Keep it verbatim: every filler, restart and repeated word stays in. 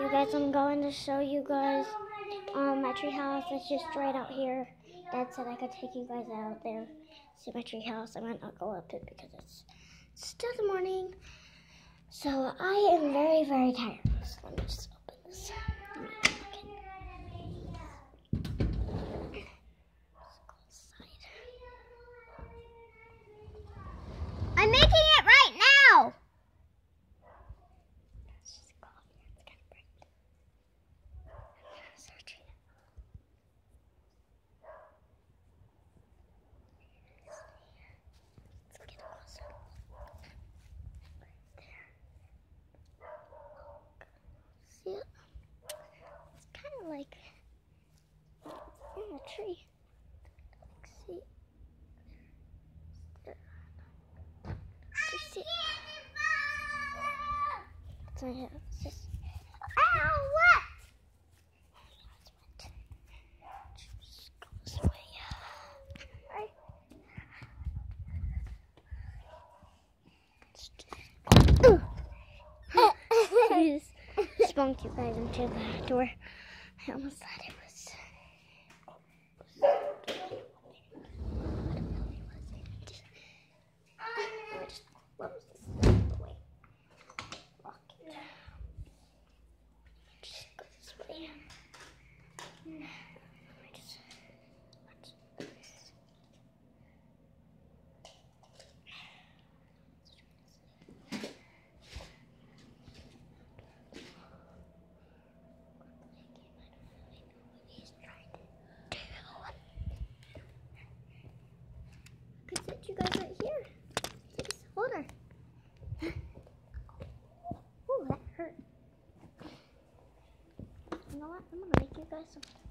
you guys, I'm going to show you guys um, my tree house. It's just right out here. Dad said I could take you guys out there, see my tree house. I might not go up it because it's still the morning. So I am very, very tired. So let me just open this. I'm making it right now. See it? It's kind of like in the tree. See? There. Do you see it? So yeah, it's just. Ow! What? That's wet. Just go this way. Right. Jeez. Spunked you guys into the door. I almost thought it was. Let me just close this way. Lock it. Just go this way. Let me just watch this. Could sit you guys right here. Just hold her. Ooh, that hurt. You know what? I'm gonna make you guys some